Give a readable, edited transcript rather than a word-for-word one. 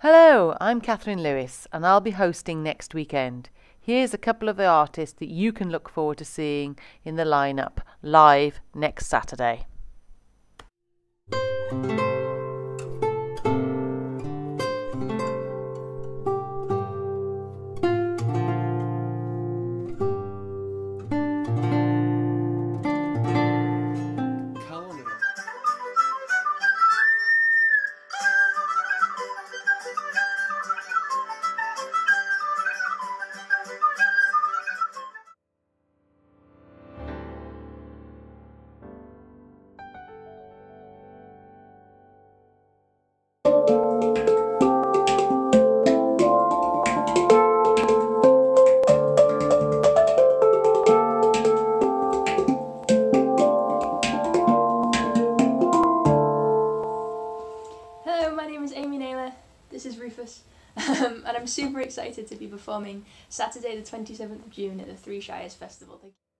Hello, I'm Catherine Lewis and I'll be hosting next weekend. Here's a couple of the artists that you can look forward to seeing in the lineup live next Saturday. Hello, my name is Amy Naylor, this is Rufus, and I'm super excited to be performing Saturday the 27th of June at the Shires Festival.